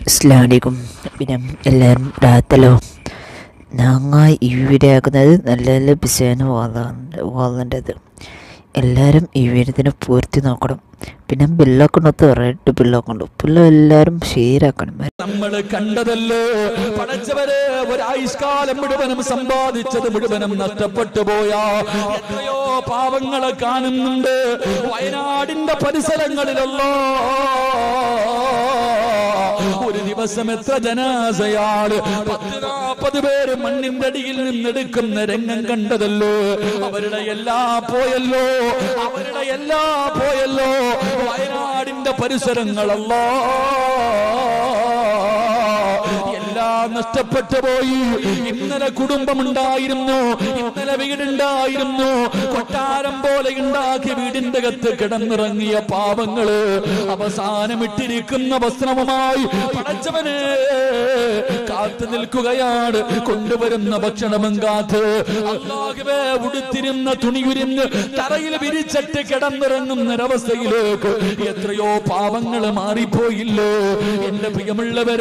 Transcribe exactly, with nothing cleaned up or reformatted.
അസ്സലാമലൈക്കും. പിന്നെ എല്ലാവരും രാത്തലോ ഞങ്ങൾ ഈ വീഡിയോ ആക്കുന്നത് നല്ല നല്ല ബിസിയാണ് വാങ്ങേണ്ടത്. എല്ലാവരും ഈ വീഡിയോത്തിനെ പൂർത്തി നോക്കണം. പിന്നെ ബില്ലൊക്കെ റെഡ് ബില്ലൊക്കെ ഉണ്ട് ബില്ല് എല്ലാവരും ഷെയറാക്കണം. നമ്മൾ കണ്ടതല്ലോ പടച്ചവരെ, ഒരായുഷ്കാലം മുഴുവനും സമ്പാദിച്ചത് മുഴുവനും നഷ്ടപ്പെട്ടു പോയാ എത്രയോ പാവങ്ങളെ കാണുന്നുണ്ട് വയനാടിന്റെ പരിസരങ്ങളിലല്ലോ. ഒരു ദിവസം എത്ര ജനാസയാണ്, പത്ത് നാൽപ്പത് പേര് മണ്ണിന്റെ അടിയിൽ നിന്നെടുക്കുന്ന രംഗം കണ്ടതല്ലോ. അവരുടെ എല്ലാം പോയല്ലോ, അവരുടെ എല്ലാം പോയല്ലോ. വയനാടിന്റെ പരിസരങ്ങളല്ലോ എല്ലാം നഷ്ടപ്പെട്ടു പോയി. ഇന്നലെ കുടുംബമുണ്ടായിരുന്നു, ഇന്നലെ വീടുണ്ടായിരുന്നു, കൊട്ടാരം പോലെ ഉണ്ടാക്കി വീടിന്റെ അകത്ത് കിടന്നിറങ്ങിയ പാവങ്ങള് അവസാനം ഇട്ടിരിക്കുന്ന വസ്ത്രവുമായി പടച്ചവനെ കാത്തു നിൽക്കുകയാണ്. കൊണ്ടുവരുന്ന ഭക്ഷണവും കാത്ത് അല്ലാഹുവേ ഉടുത്തിരുന്ന തുണിയുരിഞ്ഞ് തറയിൽ വിരിച്ചിട്ട് കിടന്നിറങ്ങുന്ന ഒരവസ്ഥയിലേക്ക് എത്രയോ പാവങ്ങൾ മാറിപ്പോയില്ലോ. എന്റെ പ്രിയമുള്ളവർ,